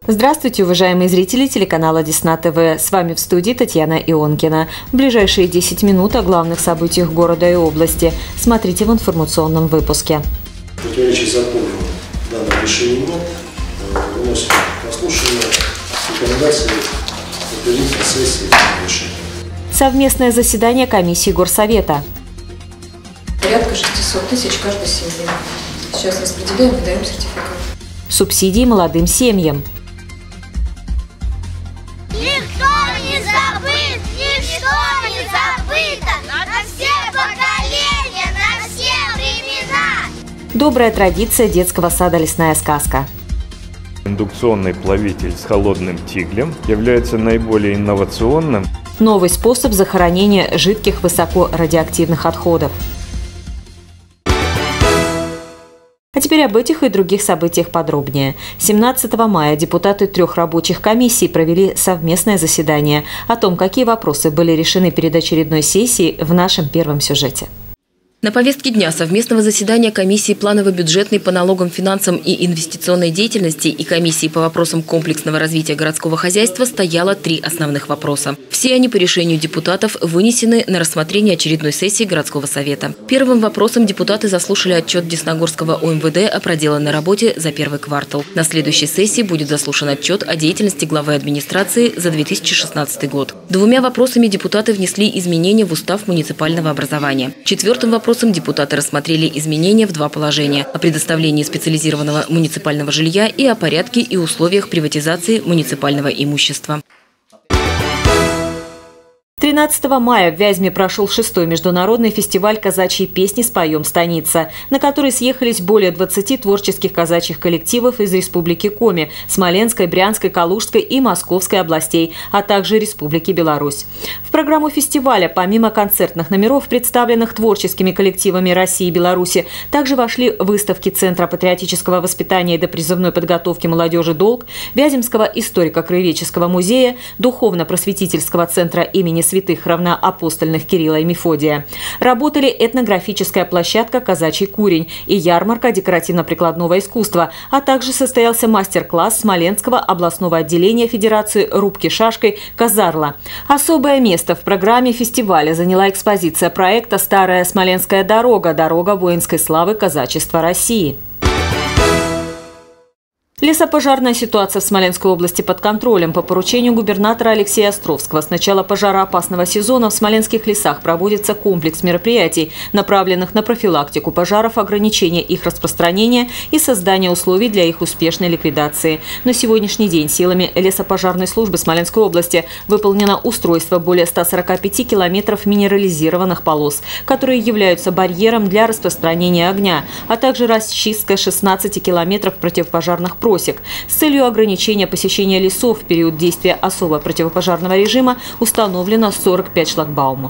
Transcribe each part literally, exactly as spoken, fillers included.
Здравствуйте, уважаемые зрители телеканала Десна ТВ. С вами в студии Татьяна Ионкина. В ближайшие десять минут о главных событиях города и области. Смотрите в информационном выпуске. Противоречий закону данного решения нет. Выносим послушание рекомендации утвердить на сессии решения. Совместное заседание комиссии Горсовета. Порядка шестисот тысяч каждой семье. Сейчас распределяем и даем сертификат. Субсидии молодым семьям. Никто не забыт, ничто не забыто, на все поколения, на все времена. Добрая традиция детского сада «Лесная сказка». Индукционный плавитель с холодным тиглем является наиболее инновационным. Новый способ захоронения жидких высокорадиоактивных отходов. А теперь об этих и других событиях подробнее. семнадцатого мая депутаты трех рабочих комиссий провели совместное заседание. О том, какие вопросы были решены перед очередной сессией, в нашем первом сюжете. На повестке дня совместного заседания комиссии планово-бюджетной по налогам, финансам и инвестиционной деятельности и комиссии по вопросам комплексного развития городского хозяйства стояло три основных вопроса. Все они по решению депутатов вынесены на рассмотрение очередной сессии городского совета. Первым вопросом депутаты заслушали отчет Десногорского О Эм Вэ Дэ о проделанной работе за первый квартал. На следующей сессии будет заслушан отчет о деятельности главы администрации за две тысячи шестнадцатый год. Двумя вопросами депутаты внесли изменения в устав муниципального образования. Четвертым вопросом Вопросом депутаты рассмотрели изменения в два положения – о предоставлении специализированного муниципального жилья и о порядке и условиях приватизации муниципального имущества. тринадцатого мая в Вязьме прошел шестой международный фестиваль казачьей песни «Споем станица», на который съехались более двадцати творческих казачьих коллективов из Республики Коми, Смоленской, Брянской, Калужской и Московской областей, а также Республики Беларусь. В программу фестиваля, помимо концертных номеров, представленных творческими коллективами России и Беларуси, также вошли выставки Центра патриотического воспитания и допризывной подготовки молодежи «Долг», Вяземского историко-краеведческого музея, Духовно-просветительского центра имени святых равноапостольных Кирилла и Мефодия. Работали этнографическая площадка «Казачий курень» и ярмарка декоративно-прикладного искусства, а также состоялся мастер-класс Смоленского областного отделения Федерации рубки шашкой «Казарла». Особое место в программе фестиваля заняла экспозиция проекта «Старая Смоленская дорога. Дорога воинской славы казачества России». Лесопожарная ситуация в Смоленской области под контролем. По поручению губернатора Алексея Островского с начала пожароопасного сезона в смоленских лесах проводится комплекс мероприятий, направленных на профилактику пожаров, ограничение их распространения и создание условий для их успешной ликвидации. На сегодняшний день силами лесопожарной службы Смоленской области выполнено устройство более ста сорока пяти километров минерализированных полос, которые являются барьером для распространения огня, а также расчистка шестнадцати километров противопожарных просек. С целью ограничения посещения лесов в период действия особо противопожарного режима установлено сорок пять шлагбаумов.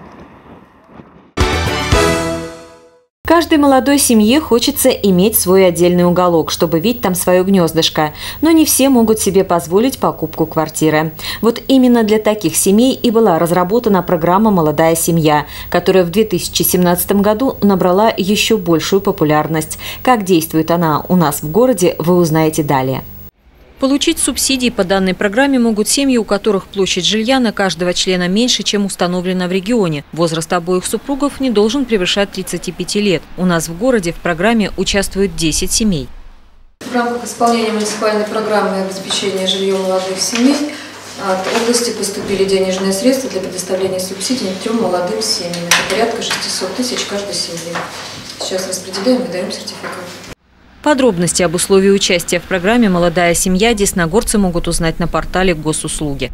Каждой молодой семье хочется иметь свой отдельный уголок, чтобы видеть там свое гнездышко. Но не все могут себе позволить покупку квартиры. Вот именно для таких семей и была разработана программа «Молодая семья», которая в две тысячи семнадцатом году набрала еще большую популярность. Как действует она у нас в городе, вы узнаете далее. Получить субсидии по данной программе могут семьи, у которых площадь жилья на каждого члена меньше, чем установлено в регионе. Возраст обоих супругов не должен превышать тридцати пяти лет. У нас в городе в программе участвуют десять семей. В рамках исполнения муниципальной программы обеспечения жильем молодых семей от области поступили денежные средства для предоставления субсидий трем молодым семьям. Это порядка шестисот тысяч каждой семье. Сейчас распределяем и даем сертификат. Подробности об условии участия в программе «Молодая семья» десногорцы могут узнать на портале Госуслуги.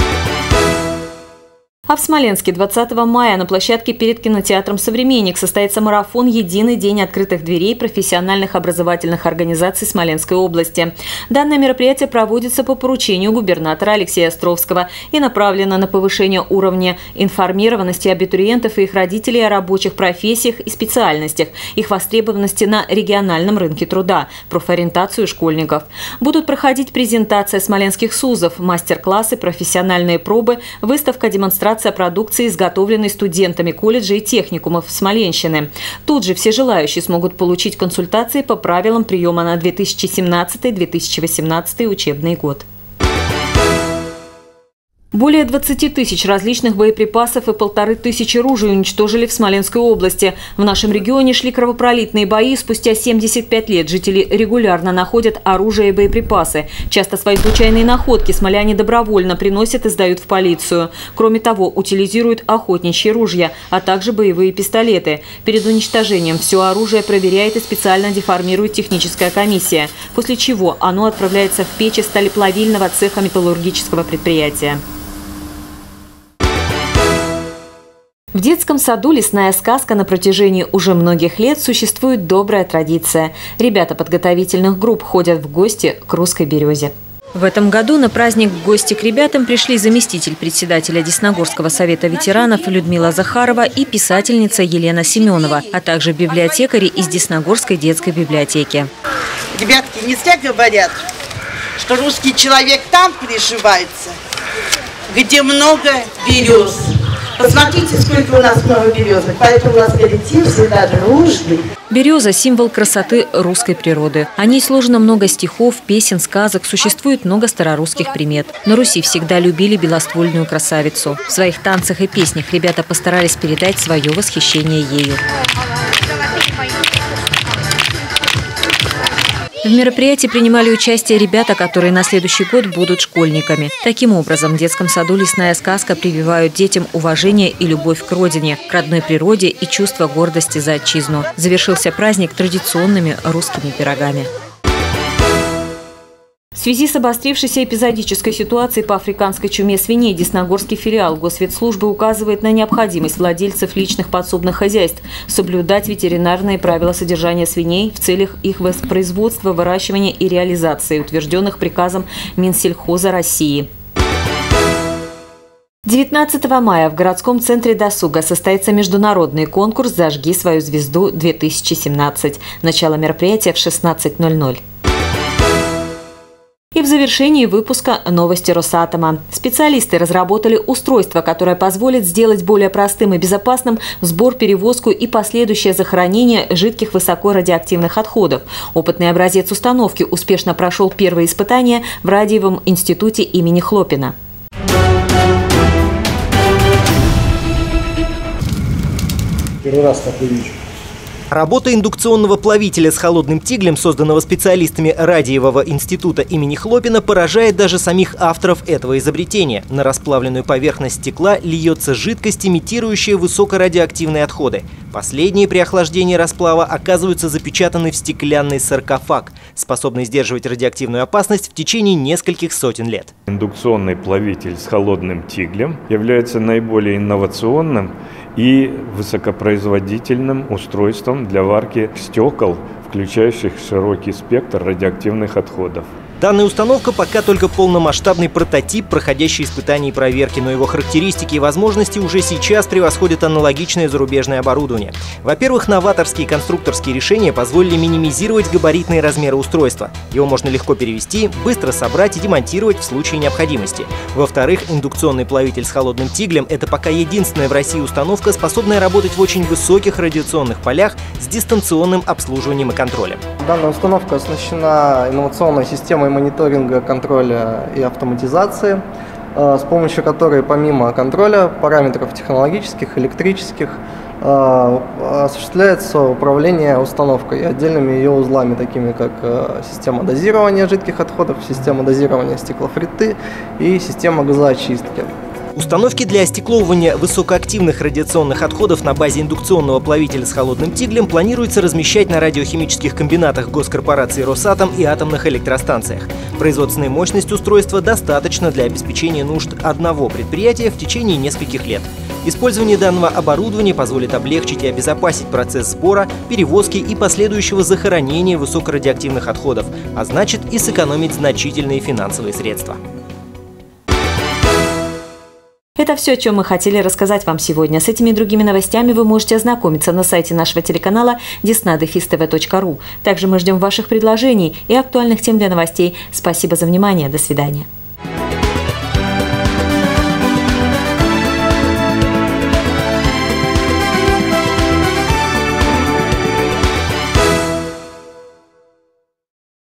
А в Смоленске двадцатого мая на площадке перед кинотеатром «Современник» состоится марафон «Единый день открытых дверей» профессиональных образовательных организаций Смоленской области. Данное мероприятие проводится по поручению губернатора Алексея Островского и направлено на повышение уровня информированности абитуриентов и их родителей о рабочих профессиях и специальностях, их востребованности на региональном рынке труда, профориентацию школьников. Будут проходить презентация смоленских СУЗов, мастер-классы, профессиональные пробы, выставка демонстрации информация о продукции, изготовленной студентами колледжей и техникумов Смоленщины. Тут же все желающие смогут получить консультации по правилам приема на две тысячи семнадцатый — две тысячи восемнадцатый учебный год. Более двадцати тысяч различных боеприпасов и полторы тысячи ружей уничтожили в Смоленской области. В нашем регионе шли кровопролитные бои. Спустя семьдесят пять лет жители регулярно находят оружие и боеприпасы. Часто свои случайные находки смоляне добровольно приносят и сдают в полицию. Кроме того, утилизируют охотничьи ружья, а также боевые пистолеты. Перед уничтожением все оружие проверяет и специально деформирует техническая комиссия, после чего оно отправляется в печи сталеплавильного цеха металлургического предприятия. В детском саду «Лесная сказка» на протяжении уже многих лет существует добрая традиция. Ребята подготовительных групп ходят в гости к русской березе. В этом году на праздник в гости к ребятам пришли заместитель председателя Десногорского совета ветеранов Людмила Захарова и писательница Елена Семенова, а также библиотекари из Десногорской детской библиотеки. Ребятки, не зря говорят, что русский человек там приживается, где много берез. Посмотрите, сколько у нас много березок, поэтому у нас коллектив всегда дружный. Береза – символ красоты русской природы. О ней сложено много стихов, песен, сказок, существует много старорусских примет. На Руси всегда любили белоствольную красавицу. В своих танцах и песнях ребята постарались передать свое восхищение ею. В мероприятии принимали участие ребята, которые на следующий год будут школьниками. Таким образом, в детском саду «Лесная сказка» прививают детям уважение и любовь к родине, к родной природе и чувство гордости за отчизну. Завершился праздник традиционными русскими пирогами. В связи с обострившейся эпизодической ситуацией по африканской чуме свиней Десногорский филиал Госветслужбы указывает на необходимость владельцев личных подсобных хозяйств соблюдать ветеринарные правила содержания свиней в целях их воспроизводства, выращивания и реализации, утвержденных приказом Минсельхоза России. девятнадцатого мая в городском центре досуга состоится международный конкурс «Зажги свою звезду-две тысячи семнадцать». Начало мероприятия в шестнадцать ноль ноль. И в завершении выпуска новости Росатома. Специалисты разработали устройство, которое позволит сделать более простым и безопасным сбор, перевозку и последующее захоронение жидких высокорадиоактивных отходов. Опытный образец установки успешно прошел первые испытания в Радиевом институте имени Хлопина. Первый раз такой вижу. Работа индукционного плавителя с холодным тиглем, созданного специалистами Радиевого института имени Хлопина, поражает даже самих авторов этого изобретения. На расплавленную поверхность стекла льется жидкость, имитирующая высокорадиоактивные отходы. Последние при охлаждении расплава оказываются запечатаны в стеклянный саркофаг, способный сдерживать радиоактивную опасность в течение нескольких сотен лет. Индукционный плавитель с холодным тиглем является наиболее инновационным и высокопроизводительным устройством для варки стекол, включающих широкий спектр радиоактивных отходов. Данная установка пока только полномасштабный прототип, проходящий испытания и проверки, но его характеристики и возможности уже сейчас превосходят аналогичное зарубежное оборудование. Во-первых, новаторские конструкторские решения позволили минимизировать габаритные размеры устройства. Его можно легко перевести, быстро собрать и демонтировать в случае необходимости. Во-вторых, индукционный плавитель с холодным тиглем – это пока единственная в России установка, способная работать в очень высоких радиационных полях с дистанционным обслуживанием и контролем. Данная установка оснащена инновационной системой мониторинга, контроля и автоматизации, с помощью которой помимо контроля параметров технологических, электрических, осуществляется управление установкой и отдельными ее узлами, такими как система дозирования жидких отходов, система дозирования стеклофриты и система газоочистки. Установки для остекловывания высокоактивных радиационных отходов на базе индукционного плавителя с холодным тиглем планируется размещать на радиохимических комбинатах госкорпорации «Росатом» и атомных электростанциях. Производственная мощность устройства достаточно для обеспечения нужд одного предприятия в течение нескольких лет. Использование данного оборудования позволит облегчить и обезопасить процесс сбора, перевозки и последующего захоронения высокорадиоактивных отходов, а значит и сэкономить значительные финансовые средства. Это все, о чем мы хотели рассказать вам сегодня. С этими и другими новостями вы можете ознакомиться на сайте нашего телеканала десна дефис тэ вэ точка ру. Также мы ждем ваших предложений и актуальных тем для новостей. Спасибо за внимание. До свидания.